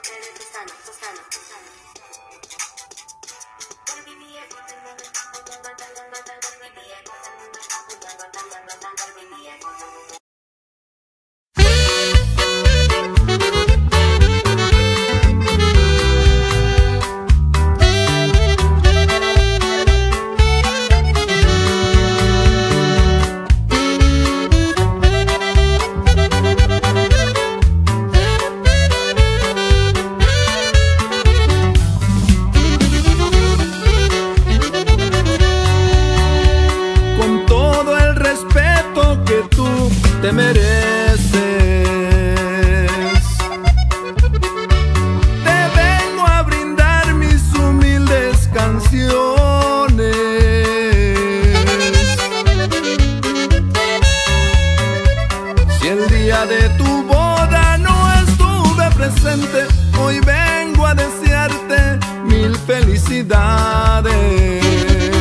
Te mereces. Te vengo a brindar mis humildes canciones. Si el día de tu boda no estuve presente, hoy vengo a desearte mil felicidades.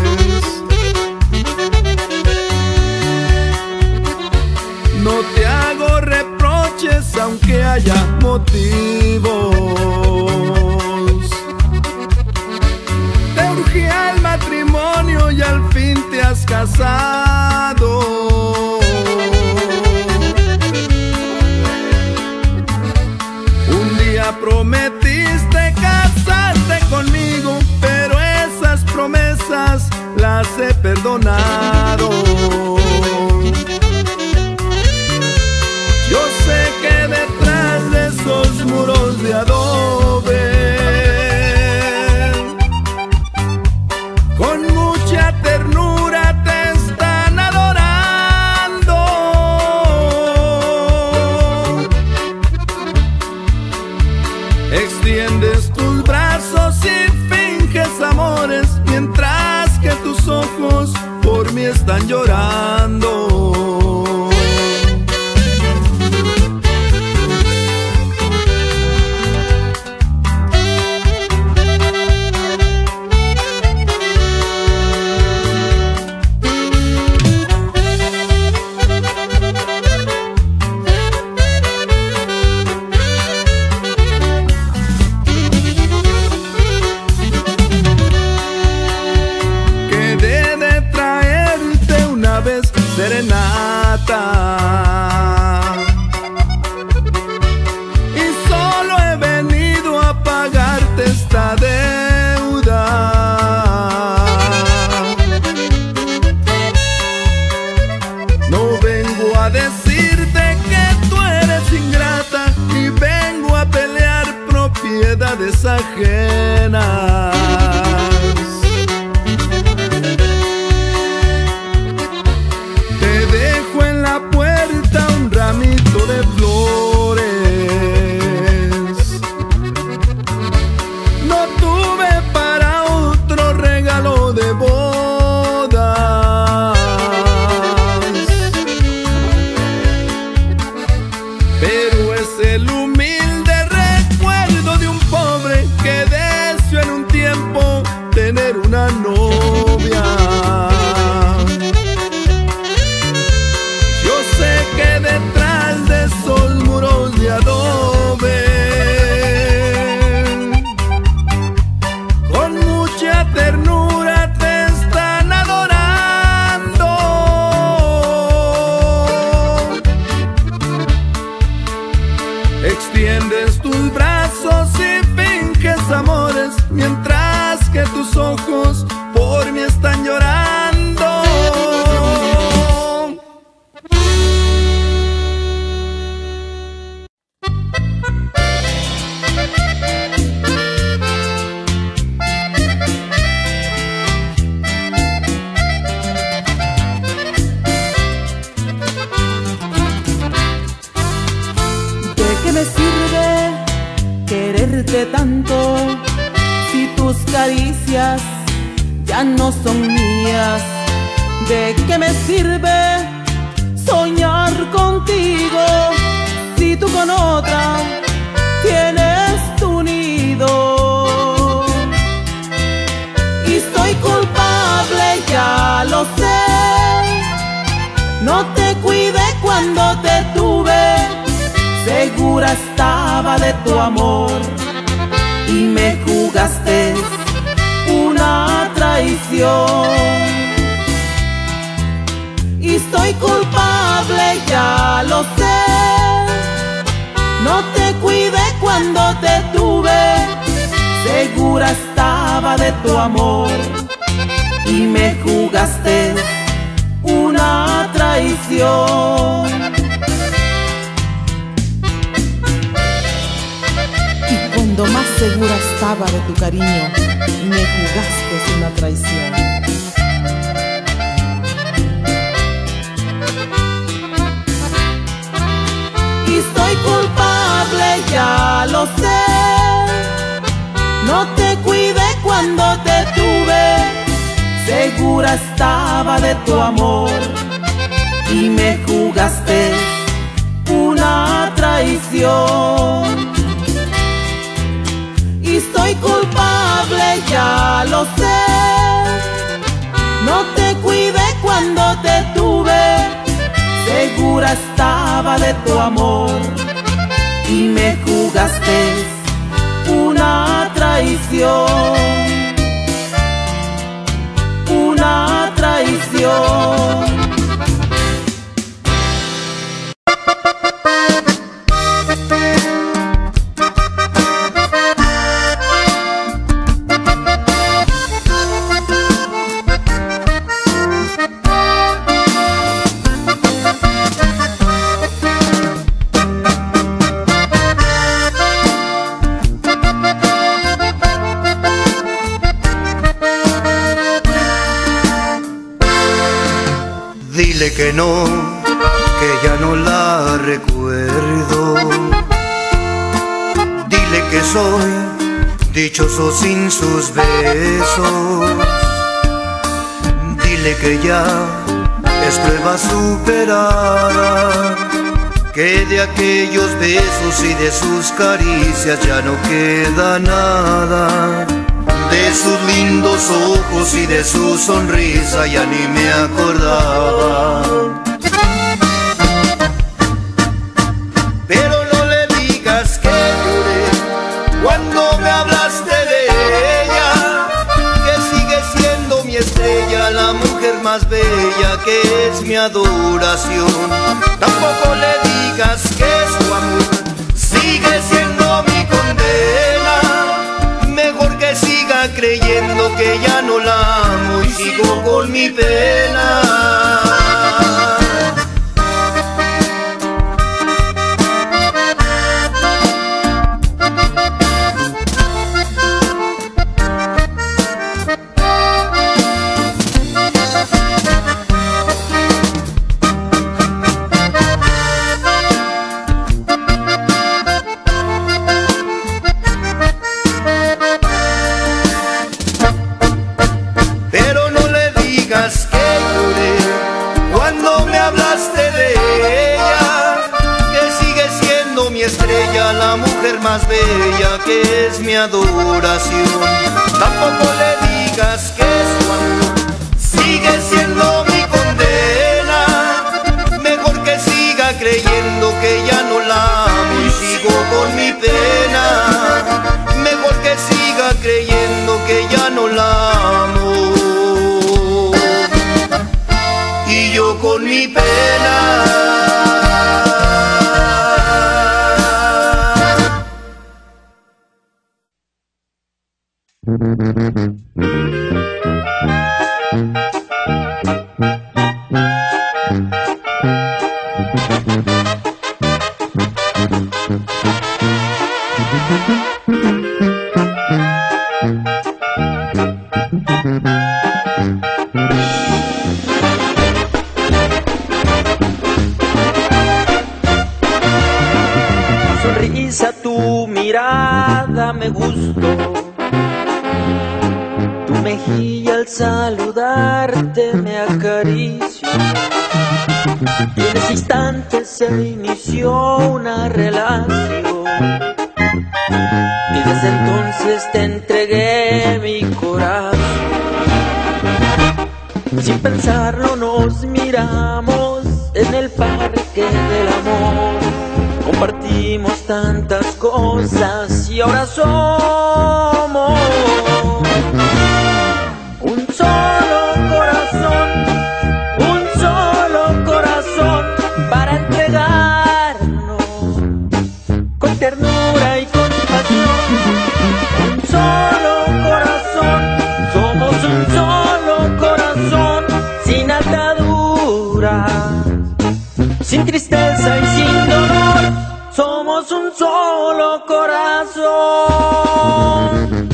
No te hago reproches aunque haya motivos. Te urgía el matrimonio y al fin te has casado. Un día prometiste casarte conmigo, pero esas promesas las he perdonado. Yo sé que detrás de esos muros de adobe, con mucha ternura te están adorando. Extiendes tus brazos y finges amores, mientras que tus ojos por mí están llorando. Serenata, y solo he venido a pagarte esta deuda. No vengo a decirte que tú eres ingrata, y vengo a pelear propiedades ajenas. De flores, no tuve para otro regalo de bodas, pero es el humilde recuerdo de un pobre que deseó en un tiempo tener una novia. Yo sé que detrás de esos muros de adobe, con mucha ternura te están adorando. Extiendes tus brazos y finges amores, mientras que tus ojos por mí están llorando. ¿De qué me sirve quererte tanto si tus caricias ya no son mías? ¿De qué me sirve soñar contigo si tú con otra tienes tu nido? Y soy culpable, ya lo sé, no te cuidé cuando te tuve, segura estaba de tu amor, traición. Y soy culpable, ya lo sé. No te cuidé cuando te tuve, segura estaba de tu amor y me jugaste una traición. Y cuando más segura estaba de tu cariño, me jugaste una traición. Y soy culpable, ya lo sé. No te cuidé cuando te tuve, segura estaba de tu amor y me jugaste una traición. Y soy culpable, ya lo sé. No te cuidé cuando te tuve, segura estaba de tu amor y me jugaste una traición. Una traición. Dile que no, que ya no la recuerdo. Dile que soy dichoso sin sus besos. Dile que ya es prueba superada, que de aquellos besos y de sus caricias ya no queda nada. De sus lindos ojos y de su sonrisa ya ni me acordaba. Pero no le digas que lloré cuando me hablaste de ella, que sigue siendo mi estrella, la mujer más bella, que es mi adoración. Tampoco le digas que su amor sigue siendo mi condena. Mejor que siga creyendo que ya no la amo y sigo con mi pena. La mujer más bella, que es mi adoración. Tampoco le digas que su amor sigue siendo mi condena. Mejor que siga creyendo que ya no la amo y sigo con mi pena. Mejor que siga creyendo que ya no la amo y yo con mi pena. Sonrisa, tu mirada me gustó, tu mejilla al saludarte me acarició. Y en ese instante se inició una relación, y desde entonces te entregué mi corazón. Sin pensarlo nos miramos en el parque del amor, compartimos tantas cosas y ahora somos un solo corazón para entregarnos con ternura y compasión. Un solo corazón, somos un solo corazón, sin ataduras, sin tristeza y sin dolor. Somos un solo corazón.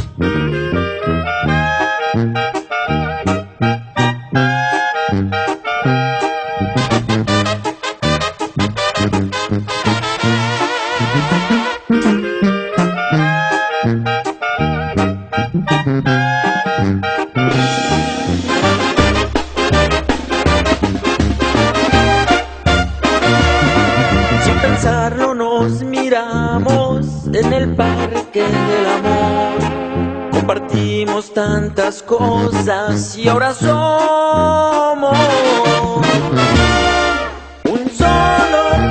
Sin pensarlo nos miramos en el parque del amor. Compartimos tantas cosas y ahora somos un solo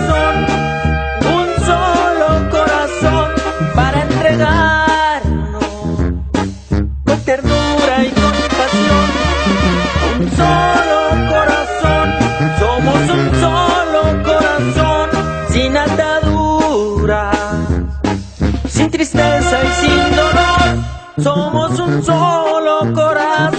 corazón para entregarnos con ternura y compasión. Un solo corazón, somos un solo corazón, sin ataduras, sin tristeza y sin dolor. Somos un solo corazón.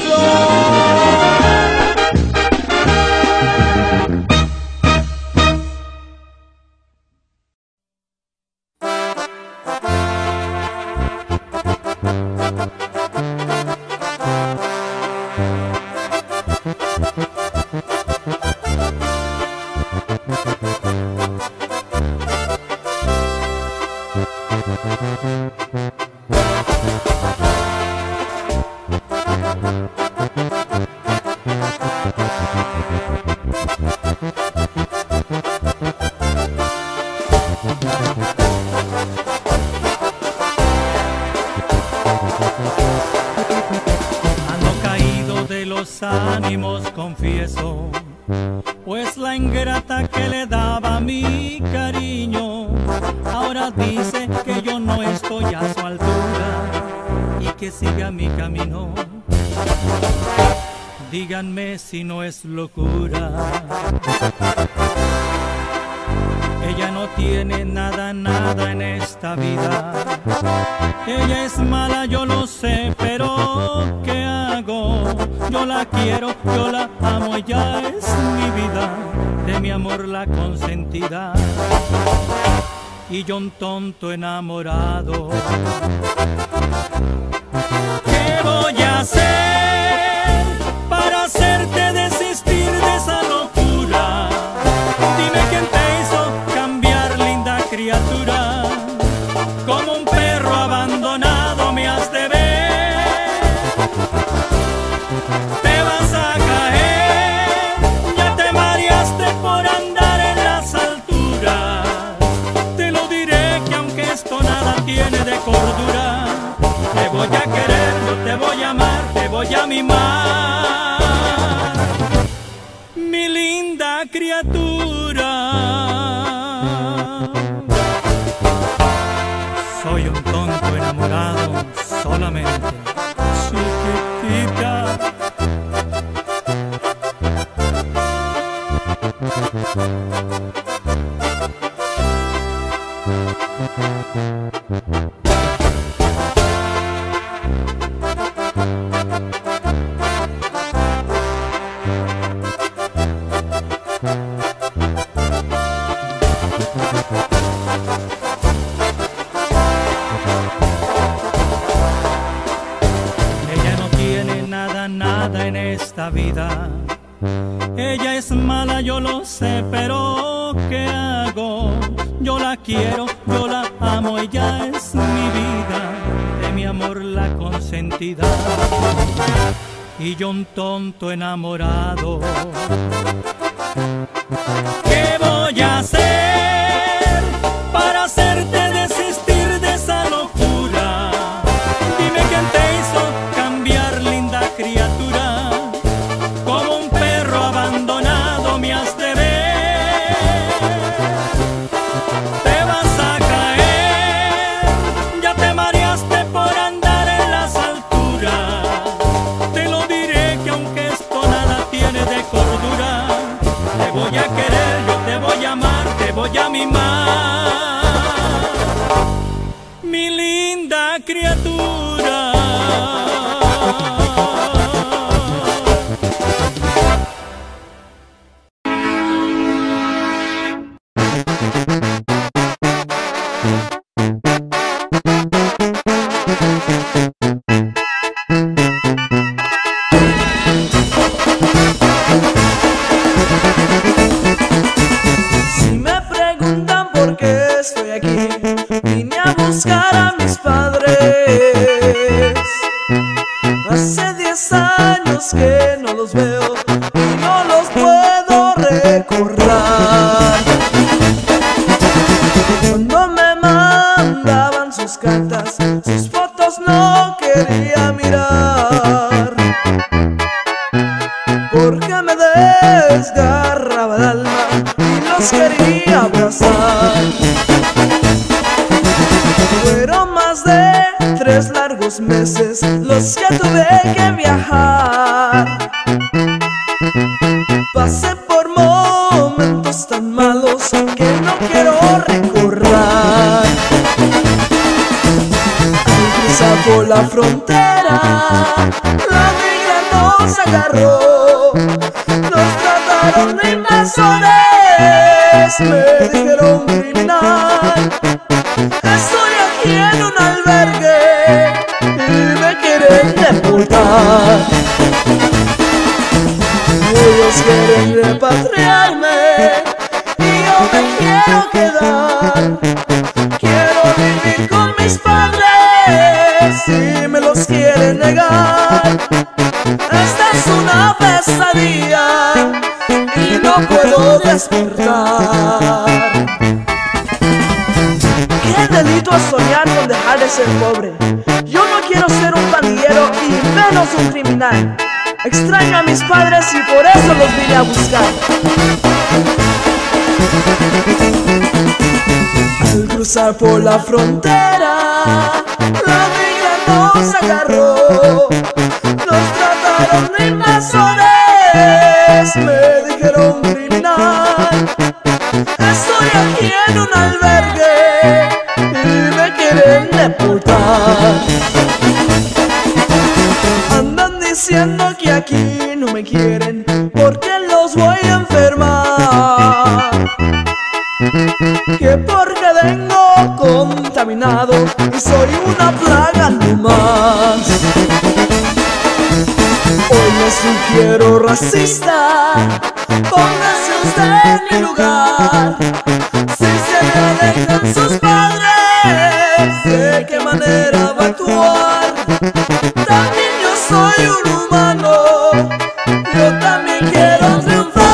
Ando caído de los ánimos, confieso, pues la ingrata que le daba mi cariño ahora dice que yo no estoy a su altura y que siga mi camino. Díganme si no es locura. Ella no tiene nada en esta vida. Ella es mala, yo lo sé, pero ¿qué hago? Yo la quiero, yo la amo, ella es mi vida, de mi amor la consentida. Y yo un tonto enamorado. ¿Qué voy a hacer para hacerte desistir de esa locura? Dime quién te hizo cambiar, linda criatura. Como un perro abandonado me has de ver. Te vas a caer, ya te mareaste por andar en las alturas. Te lo diré que aunque esto nada tiene de cordura, te voy a querer, yo te voy a amar, te voy a mimar, mi linda criatura. Soy un tonto enamorado solamente, chiquitita. Ella no tiene nada en esta vida. Ella es mala, yo lo sé, pero ¿qué hago? Yo la quiero, yo la amo, ella es mi vida, de mi amor la consentida. Y yo un tonto enamorado. ¿Qué voy a hacer para hacerte desistir de esa locura? Dime quién te hizo cambiar, linda criatura. Como un perro abandonado me has de ver. Te vas a caer, ya te mareaste por andar en las alturas. Te lo digo más, mi linda criatura. Si me preguntan por qué estoy aquí, vine a buscar a mis padres. Hace 10 años que no los veo y no los puedo recordar. Cuando me mandaban sus cartas, sus fotos no quería mirar, porque me desgarraba el alma y los quería abrazar. Fueron más de 3 largos meses los que tuve que viajar. Pasé por momentos tan malos que no quiero recordar. Al cruzar por la frontera, la migra nos agarró. Nos trataron de invasores, me dijeron criminal. Estoy aquí en un albergue y me quieren deportar. Ellos quieren repatriarme y yo me quiero quedar. Quiero vivir con mis padres y me los quieren negar. Esta es una pesadilla y no puedo despertar. ¿Qué delito es soñar con dejar de ser pobre? Yo no quiero ser un pandillero y menos un criminal. Extraño a mis padres y por eso los vine a buscar. Al cruzar por la frontera, la migra nos agarró. Nos trataron de invasores, me dijeron criminal. Estoy aquí en un albergue y me quieren deportar. Andan diciendo que aquí no me quieren porque los voy a enfermar, que porque vengo contaminado y soy una plaga nomás. Hoy me sugiero racista, póngase usted en mi lugar. Si se me alejan sus padres, ¿de qué manera va a actuar? También yo soy un humano, yo también quiero triunfar.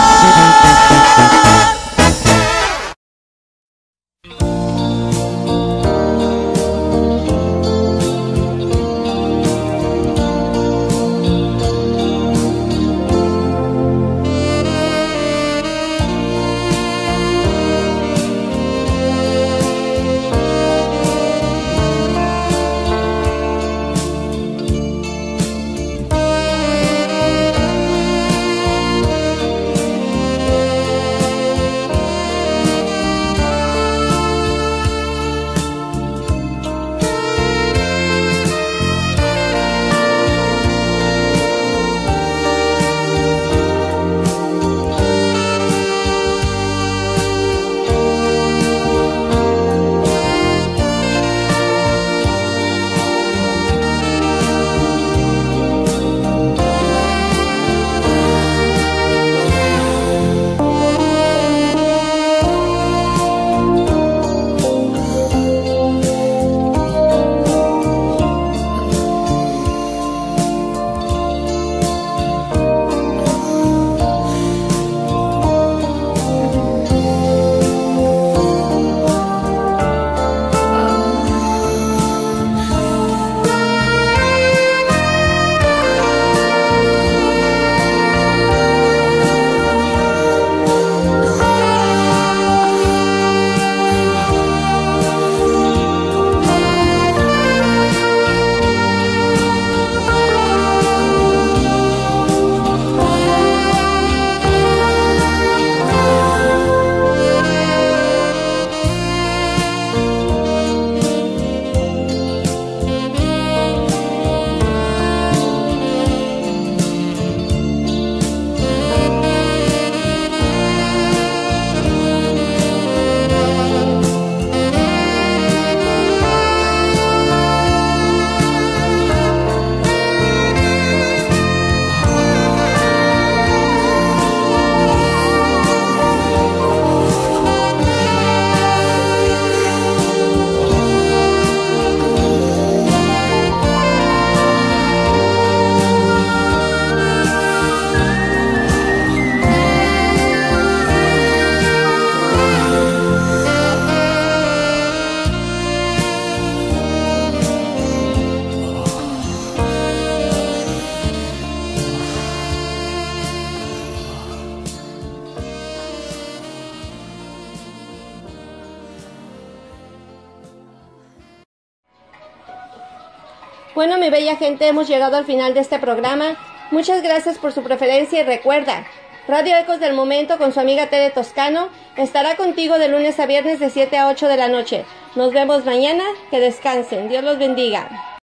Bueno, mi bella gente, hemos llegado al final de este programa. Muchas gracias por su preferencia y recuerda, Radio Ecos del Momento con su amiga Tere Toscano estará contigo de lunes a viernes de 7 a 8 de la noche. Nos vemos mañana, que descansen, Dios los bendiga.